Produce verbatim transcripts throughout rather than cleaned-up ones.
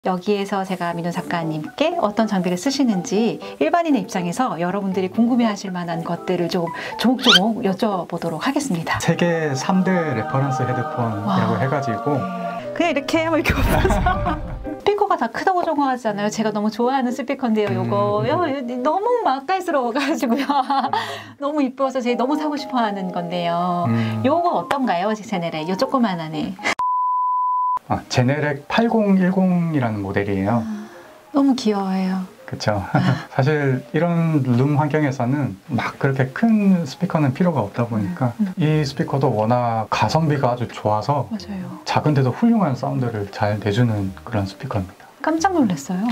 여기에서 제가 민호 작가님께 어떤 장비를 쓰시는지 일반인의 입장에서 여러분들이 궁금해하실 만한 것들을 좀 조목조목 여쭤보도록 하겠습니다. 세계 삼 대 레퍼런스 헤드폰이라고 와. 해가지고 그냥 이렇게 하면 이렇게 엎어서 스피커가 다 크다고 적어하잖아요. 제가 너무 좋아하는 스피커인데요. 요거 음. 너무 맛깔스러워가지고요. 너무 이뻐서 제가 너무 사고 싶어하는 건데요. 음. 요거 어떤가요? 제네렉 요 조그만 애. 아, 제네렉 팔공일공이라는 모델이에요. 아, 너무 귀여워요. 그렇죠. 사실 이런 룸 환경에서는 막 그렇게 큰 스피커는 필요가 없다 보니까 음, 음. 이 스피커도 워낙 가성비가 아주 좋아서 맞아요. 작은데도 훌륭한 사운드를 잘 내주는 그런 스피커입니다. 깜짝 놀랐어요.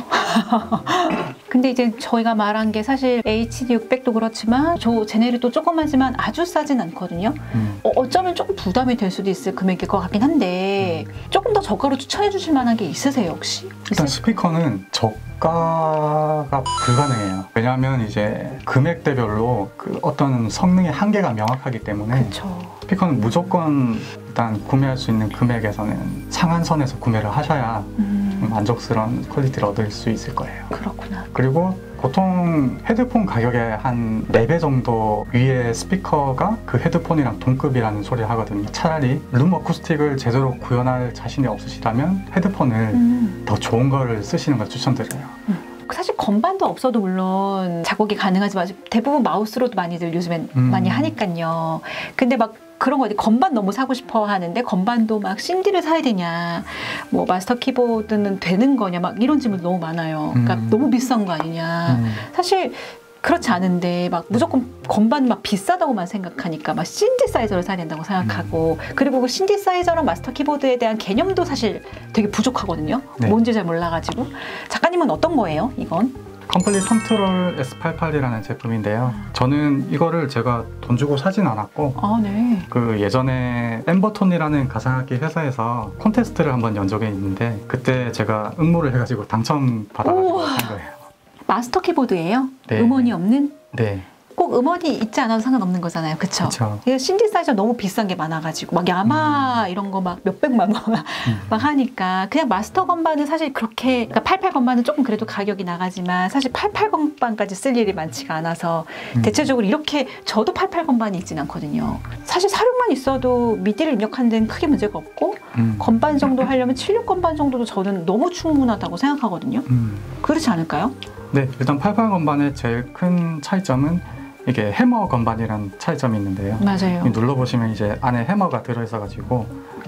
근데 이제 저희가 말한 게 사실 에이치디 육백도 그렇지만 저 제네릭도 조그마지만 아주 싸진 않거든요. 음. 어, 어쩌면 조금 부담이 될 수도 있을 금액일 것 같긴 한데 음. 조금 더 저가로 추천해 주실 만한 게 있으세요 혹시? 일단 스피커는 저가가 불가능해요. 왜냐하면 이제 금액대별로 그 어떤 성능의 한계가 명확하기 때문에 그쵸. 스피커는 무조건 일단 구매할 수 있는 금액에서는 상한선에서 구매를 하셔야 음. 만족스러운 퀄리티를 얻을 수 있을 거예요. 그렇구나. 그리고 보통 헤드폰 가격의 한 네 배 정도 위의 스피커가 그 헤드폰이랑 동급이라는 소리 하거든요. 차라리 룸 어쿠스틱을 제대로 구현할 자신이 없으시다면 헤드폰을 음. 더 좋은 거를 쓰시는 걸 추천드려요. 음. 사실 건반도 없어도 물론 작업이 가능하지만 대부분 마우스로도 많이들 요즘엔 음. 많이 하니까요. 근데 막 그런 거 어디 건반 너무 사고 싶어 하는데 건반도 막 씨디를 사야 되냐, 뭐 마스터 키보드는 되는 거냐, 막 이런 질문 너무 많아요. 그러니까 음. 너무 비싼 거 아니냐. 음. 사실 그렇지 않은데 막 무조건 건반 막 비싸다고만 생각하니까 막 신디사이저를 사야 된다고 생각하고 음. 그리고 그 신디사이저랑 마스터 키보드에 대한 개념도 사실 되게 부족하거든요. 네. 뭔지 잘 몰라가지고. 작가님은 어떤 거예요, 이건? 컴플릿 컨트롤 에스 팔십팔이라는 제품인데요. 저는 이거를 제가 돈 주고 사진 않았고 아, 네. 그 예전에 엠버톤이라는 가상악기 회사에서 콘테스트를 한번 연 적이 있는데 그때 제가 응모를 해가지고 당첨받아가지고 산 거예요. 마스터 키보드예요? 네. 음원이 없는? 네. 꼭 음원이 있지 않아도 상관없는 거잖아요. 그쵸? 그쵸. 신디사이저 너무 비싼 게 많아가지고 막 야마 음. 이런 거 막 몇백만 원 막 음. 하니까 그냥 마스터 건반은 사실 그렇게 그러니까 팔십팔 건반은 조금 그래도 가격이 나가지만 사실 팔십팔 건반까지 쓸 일이 많지가 않아서 음. 대체적으로 이렇게 저도 팔십팔 건반이 있진 않거든요. 사실 사륙만 있어도 미디를 입력하는 데는 크게 문제가 없고 음. 건반 정도 하려면 칠십육 건반 정도도 저는 너무 충분하다고 생각하거든요. 음. 그렇지 않을까요? 네, 일단 팔십팔 건반의 제일 큰 차이점은 이게 해머 건반이라는 차이점이 있는데요. 맞아요. 눌러보시면 이제 안에 해머가 들어있어가지고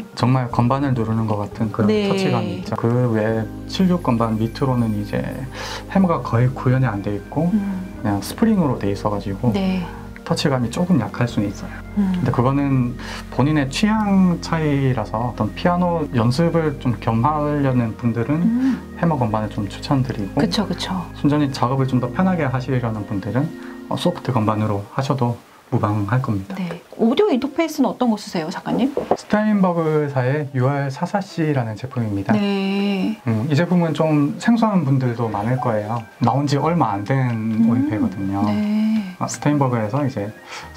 정말 건반을 누르는 것 같은 그런 네. 터치감이 있죠. 그 외에 칠십육 건반 밑으로는 이제 해머가 거의 구현이 안 돼 있고 음. 그냥 스프링으로 돼 있어가지고 네. 터치감이 조금 약할 수는 있어요. 음. 근데 그거는 본인의 취향 차이라서 어떤 피아노 연습을 좀 겸하려는 분들은 음. 해머 건반을 좀 추천드리고 그쵸, 그쵸. 순전히 작업을 좀 더 편하게 하시려는 분들은 소프트 건반으로 하셔도 무방할 겁니다. 네. 오디오 인터페이스는 어떤 거 쓰세요, 작가님? 스타인버그사의 유알 사사씨라는 제품입니다. 네. 음, 이 제품은 좀 생소한 분들도 많을 거예요. 나온 지 얼마 안 된 음. 오인패거든요. 네. 아, 스타인버그에서 이제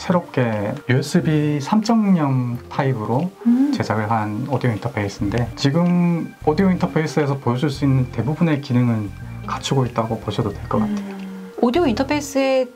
새롭게 유에스비 삼 점 영 타입으로 음. 제작을 한 오디오 인터페이스인데 지금 오디오 인터페이스에서 보여줄 수 있는 대부분의 기능은 갖추고 있다고 보셔도 될 것 같아요. 음. 오디오 인터페이스의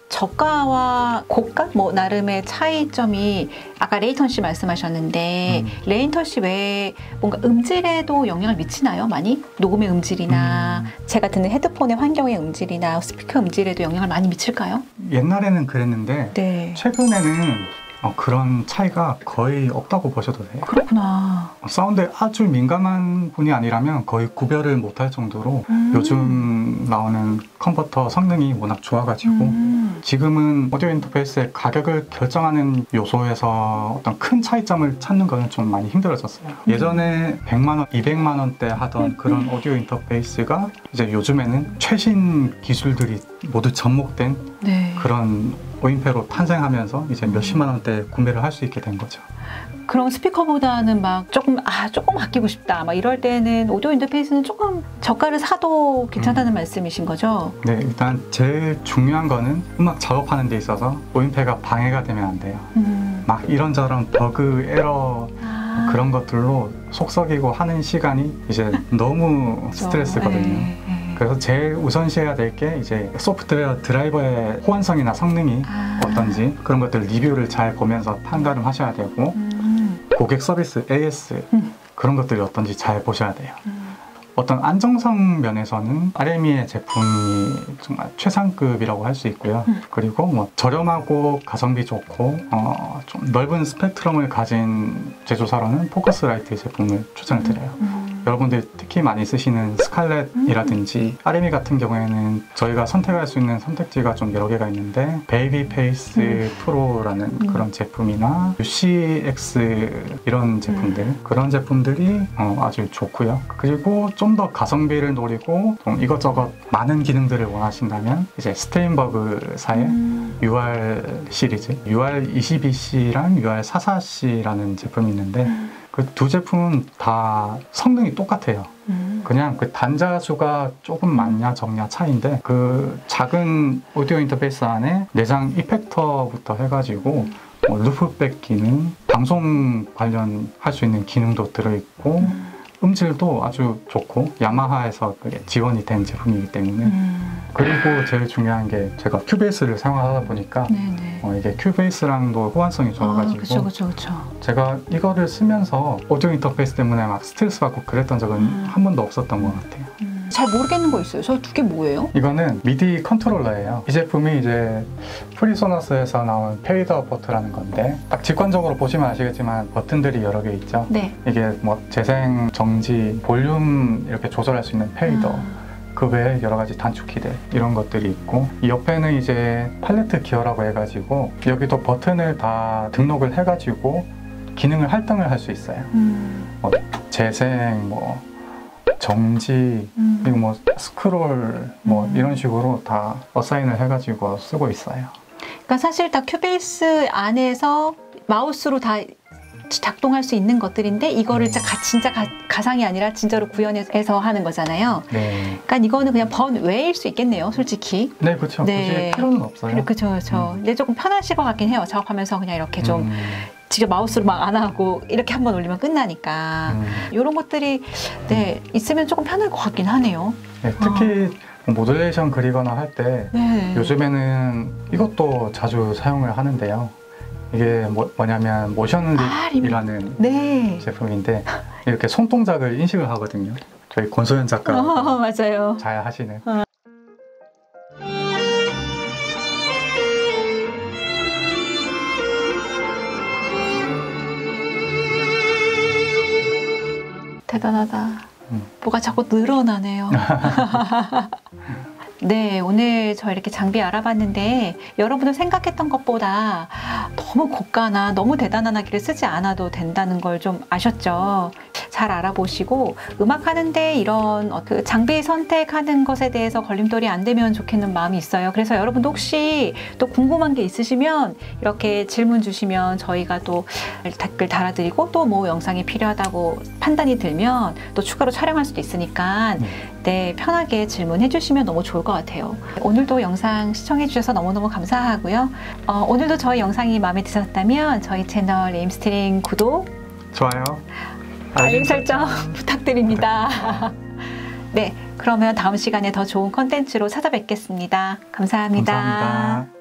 저가와 고가? 뭐 나름의 차이점이 아까 레이턴시 말씀하셨는데 음. 레이턴시 외에 뭔가 음질에도 영향을 미치나요? 많이? 녹음의 음질이나 음. 제가 듣는 헤드폰의 환경의 음질이나 스피커 음질에도 영향을 많이 미칠까요? 옛날에는 그랬는데 네. 최근에는 어, 그런 차이가 거의 없다고 보셔도 돼요. 그렇구나. 사운드에 아주 민감한 분이 아니라면 거의 구별을 못할 정도로 음. 요즘 나오는 컨버터 성능이 워낙 좋아가지고 음. 지금은 오디오 인터페이스의 가격을 결정하는 요소에서 어떤 큰 차이점을 찾는 거는 좀 많이 힘들어졌어요. 음. 예전에 백만 원, 이백만 원대 하던 음. 그런 오디오 인터페이스가 이제 요즘에는 최신 기술들이 모두 접목된 네. 그런 오인패로 탄생하면서 이제 몇십만 원대 구매를 할 수 있게 된 거죠. 그럼 스피커보다는 막 조금 아 조금 아끼고 싶다 막 이럴 때는 오디오 인터페이스는 조금 저가를 사도 괜찮다는 음. 말씀이신 거죠? 네, 일단 제일 중요한 거는 음악 작업하는 데 있어서 오인패가 방해가 되면 안 돼요. 음. 막 이런저런 버그, 에러 아. 아. 그런 것들로 속썩이고 하는 시간이 이제 너무 그렇죠. 스트레스거든요. 네, 네. 그래서 제일 우선시해야 될 게 이제 소프트웨어 드라이버의 호환성이나 성능이 아. 어떤지 그런 것들 리뷰를 잘 보면서 판단을 하셔야 되고 음. 고객 서비스 에이에스 음. 그런 것들이 어떤지 잘 보셔야 돼요. 음. 어떤 안정성 면에서는 알엠이의 제품이 정말 최상급이라고 할 수 있고요. 음. 그리고 뭐 저렴하고 가성비 좋고 어, 좀 넓은 스펙트럼을 가진 제조사로는 포커스라이트 제품을 추천을 드려요. 음. 여러분들이 특히 많이 쓰시는 스칼렛이라든지 아르엠이 같은 경우에는 저희가 선택할 수 있는 선택지가 좀 여러 개가 있는데 베이비 페이스 음. 프로라는 음. 그런 제품이나 유씨엑스 이런 제품들 음. 그런 제품들이 어, 아주 좋고요. 그리고 좀 더 가성비를 노리고 좀 이것저것 많은 기능들을 원하신다면 이제 스테인버그사의 음. 유알 시리즈 유알 이십이 씨랑 유알 사십사 씨라는 제품이 있는데 음. 그 두 제품은 다 성능이 똑같아요. 음. 그냥 그 단자 수가 조금 많냐 적냐 차이인데 그 작은 오디오 인터페이스 안에 내장 이펙터부터 해가지고 뭐 루프백 기능, 방송 관련할 수 있는 기능도 들어있고 음. 음질도 아주 좋고 야마하에서 그게 지원이 된 제품이기 때문에 음. 그리고 제일 중요한 게 제가 큐베이스를 사용하다 보니까 네네. 어, 이게 큐베이스랑도 호환성이 좋아가지고 그렇죠, 그렇죠, 그렇죠. 제가 이거를 쓰면서 오디오 인터페이스 때문에 막 스트레스 받고 그랬던 적은 음. 한 번도 없었던 것 같아요. 음. 잘 모르겠는 거 있어요. 저 두 개 뭐예요? 이거는 미디 컨트롤러예요. 이 제품이 이제 프리소너스에서 나온 페이더 버튼이라는 건데 딱 직관적으로 보시면 아시겠지만 버튼들이 여러 개 있죠. 네. 이게 뭐 재생, 정지, 볼륨 이렇게 조절할 수 있는 페이더 아. 그 외에 여러 가지 단축키들 이런 것들이 있고 이 옆에는 이제 팔레트 기어라고 해가지고 여기도 버튼을 다 등록을 해가지고 기능을 할당을 할 수 있어요. 음. 뭐 재생, 뭐 정지, 음. 그리고 뭐 스크롤 뭐 음. 이런 식으로 다 어사인을 해가지고 쓰고 있어요. 그러니까 사실 다 큐베이스 안에서 마우스로 다 작동할 수 있는 것들인데 이거를 진짜, 가, 진짜 가, 가상이 아니라 진짜로 구현해서 하는 거잖아요. 네, 그러니까 이거는 그냥 번외일 수 있겠네요, 솔직히. 네 그렇죠. 네. 굳이 필요는 없어요. 그렇죠, 그렇죠. 음. 근데 조금 편하실 것 같긴 해요. 작업하면서 그냥 이렇게 좀 음, 직접 마우스로 막 안 하고 이렇게 한번 올리면 끝나니까 음. 이런 것들이 네 있으면 조금 편할 것 같긴 하네요. 네, 특히 모듈레이션 그리거나 할 때 네. 요즘에는 이것도 자주 사용을 하는데요. 이게 뭐, 뭐냐면 모션립이라는 네. 제품인데 이렇게 손동작을 인식을 하거든요. 저희 권소연 작가 어, 맞아요. 잘 하시는. 어. 대단하다. 음. 뭐가 자꾸 늘어나네요. 네, 오늘 저 이렇게 장비 알아봤는데 여러분들 생각했던 것보다 너무 고가나 너무 대단한 하기를 쓰지 않아도 된다는 걸 좀 아셨죠? 잘 알아보시고 음악 하는데 이런 그 장비 선택하는 것에 대해서 걸림돌이 안 되면 좋겠는 마음이 있어요. 그래서 여러분도 혹시 또 궁금한 게 있으시면 이렇게 질문 주시면 저희가 또 댓글 달아드리고 또 뭐 영상이 필요하다고 판단이 들면 또 추가로 촬영할 수도 있으니까 네, 편하게 질문해 주시면 너무 좋을 것 같아요. 오늘도 영상 시청해 주셔서 너무너무 감사하고요. 어, 오늘도 저희 영상이 마음에 드셨다면 저희 채널 에임스트링 구독, 좋아요. 알림 설정 부탁드립니다. 네, 그러면 다음 시간에 더 좋은 컨텐츠로 찾아뵙겠습니다. 감사합니다. 감사합니다.